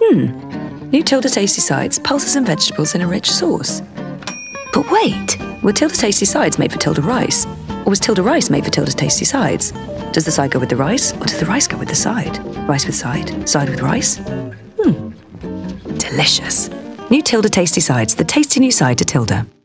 New Tilda tasty sides, pulses and vegetables in a rich sauce. But wait, were Tilda tasty sides made for Tilda rice? Or was Tilda rice made for Tilda tasty sides? Does the side go with the rice, or does the rice go with the side? Rice with side with rice? Delicious. New Tilda tasty sides, the tasty new side to Tilda.